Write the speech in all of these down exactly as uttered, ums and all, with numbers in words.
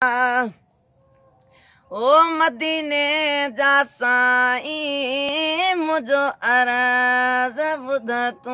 ओ मदीने जा साईं मुझो अर्ज़ ॿुध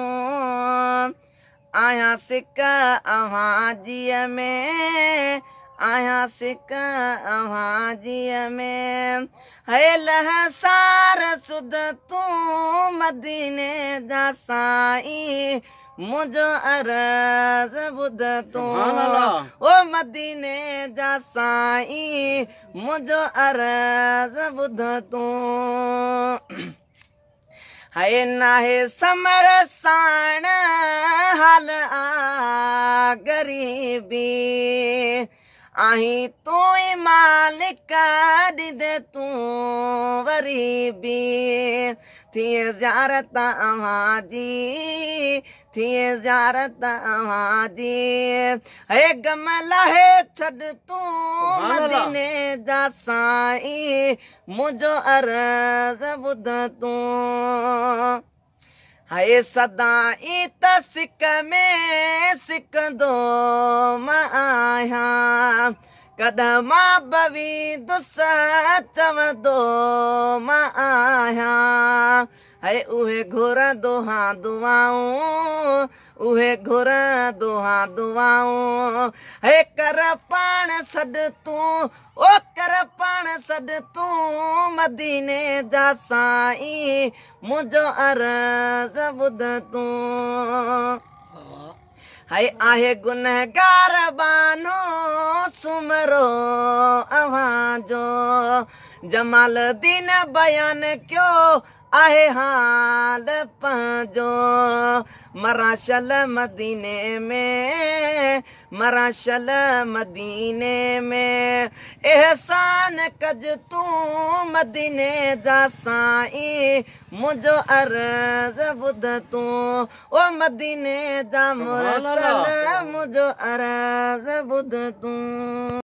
तूं आया सिक अव्हां जीअ में आया सिक अव्हां जीअ में है लहसार सुध तूं मदीने जा साईं मुझो अर्ज़ ॿुध तूं ओ मदीने जा साईं मुझो अर्ज़ ॿुध तूं है नाहे समर साण हाल आ गरीबी आहीं तूं ई मालिक ॾिंदे तूं वरी बि थिए ज़ियारत अव्हां जी थिए ज़ियारत अव्हां जी हे गम लाहे छॾ तूं मदीने जा साईं मुझो अर्ज़ ॿुध तूं है सदा ई त सिक में सिकंदो मां आहियां कॾहिं मां बवींदुस चवंदो मां आहियां है उहे घुरंदो हा दुआऊं उहे घुरंदो हा दुआऊं है कर पाण सॾ तूं ओ कर पाण सॾ तूं मदीने जा साईं मुझो अर्ज़ ॿुध तूं है आहे गुनहगार बानो सुमरो अव्हां जो जमाल दीन बयान कयो आहे हाल पंहिंजो मराशल मदीने में मराशल मदीने में एहसान कज तूं मदीने जा साईं मुझो अर्ज़ ॿुध तूं ओ मदीने जा मुरसल मुझो अर्ज़ ॿुध तूं।